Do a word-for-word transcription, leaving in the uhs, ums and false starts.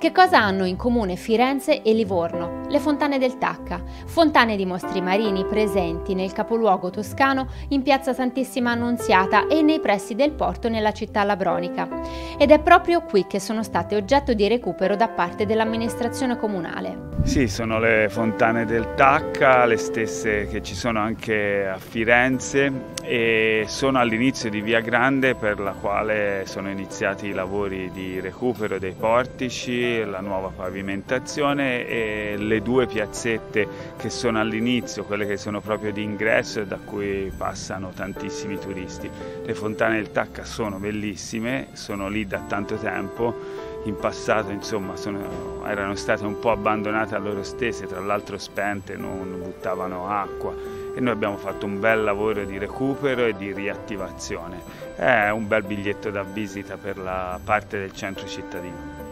Che cosa hanno in comune Firenze e Livorno? Le fontane del Tacca, fontane di mostri marini presenti nel capoluogo toscano in piazza Santissima Annunziata e nei pressi del porto nella città labronica. Ed è proprio qui che sono state oggetto di recupero da parte dell'amministrazione comunale. Sì, sono le fontane del Tacca, le stesse che ci sono anche a Firenze, e sono all'inizio di Via Grande, per la quale sono iniziati i lavori di recupero dei portici, la nuova pavimentazione e le due piazzette che sono all'inizio, quelle che sono proprio di ingresso e da cui passano tantissimi turisti. Le fontane del Tacca sono bellissime, sono lì da tanto tempo. In passato, insomma, sono, erano state un po' abbandonate a loro stesse, tra l'altro spente, non buttavano acqua, e noi abbiamo fatto un bel lavoro di recupero e di riattivazione. È un bel biglietto da visita per la parte del centro cittadino.